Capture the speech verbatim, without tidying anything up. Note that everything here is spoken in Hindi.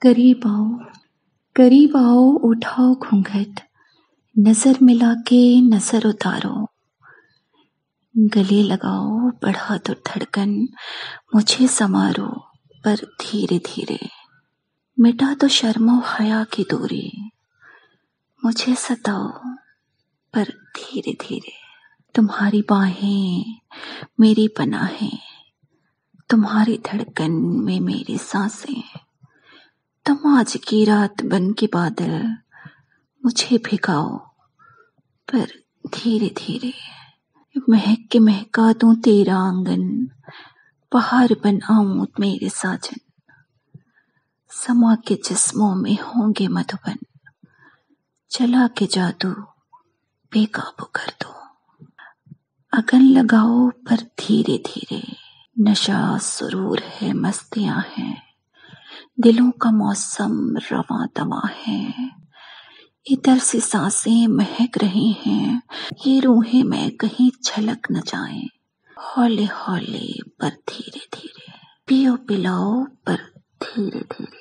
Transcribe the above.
करीब आओ, करीब आओ, उठाओ घूंघट, नजर मिला के नजर उतारो, गले लगाओ, बढ़ा तो धड़कन, मुझे समारो, पर धीरे धीरे, मिटा तो शर्मो हया की दूरी, मुझे सताओ, पर धीरे धीरे। तुम्हारी बाहें मेरी पनाहें, तुम्हारी धड़कन में मेरी सांसें, तुम आज की रात बन के बादल, मुझे भिगाओ, पर धीरे धीरे। महक के महका दूं तेरा आंगन, बहार बन आऊं मेरे साजन, समा के जिस्मों में होंगे मधुबन, चला के जादू बेकाबू कर दो। अगन लगाओ पर धीरे धीरे, नशा सुरूर है, मस्तियां हैं, दिलों का मौसम रवां दवा है, इधर से सांसें महक रही हैं, ये रूहें मैं कहीं छलक न जाएं, हौले हौले पर धीरे धीरे, पियो पिलाओ पर धीरे धीरे।